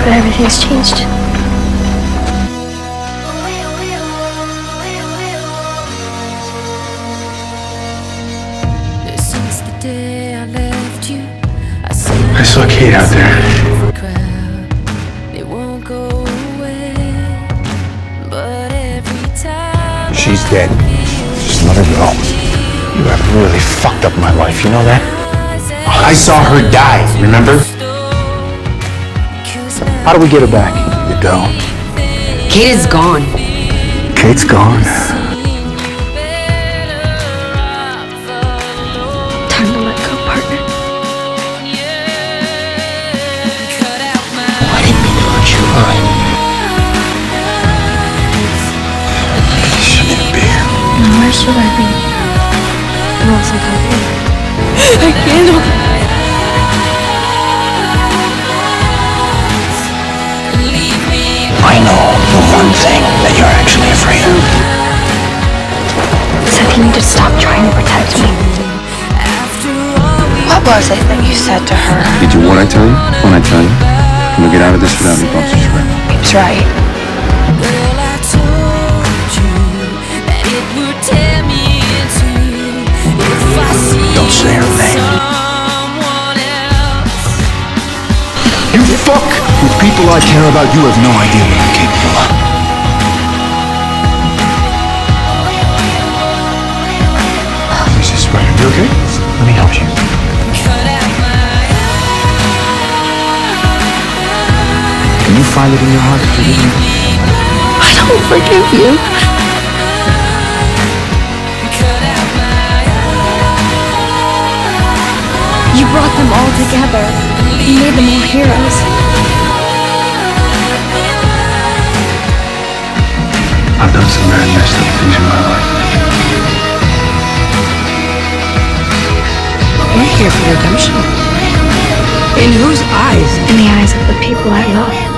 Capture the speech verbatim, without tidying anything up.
but everything's changed. Since the day I left you, I saw Kate out there. It won't go away, but every time She's dead. Just let her go. You have really fucked up my life, you know that? I saw her die, remember? How do we get her back? You don't. Kate is gone. Kate's gone. Time to let go, partner. I didn't mean to hurt you, alright? You shouldn't even be here. No, where should I be? I want some company. I can't. I know the one thing that you're actually afraid of. Seth, you need to stop trying to protect me. What was it that you said to her? Did you what I tell you? When I tell you? Can we get out of this without any bumps or scrapes? He's right. Girl, I told you that it would tear me into if I see Don't say her name. someone else. You fuck with people I care about, you have no idea what I'm capable of. Missus Sweater, you okay? Let me help you. Cut out my Can you find it in your heart to forgive me? I don't forgive you. cut out my You brought them all together. You made them all heroes. I've done some very messed up things in my life. We're here for redemption. In whose eyes? In the eyes of the people I love.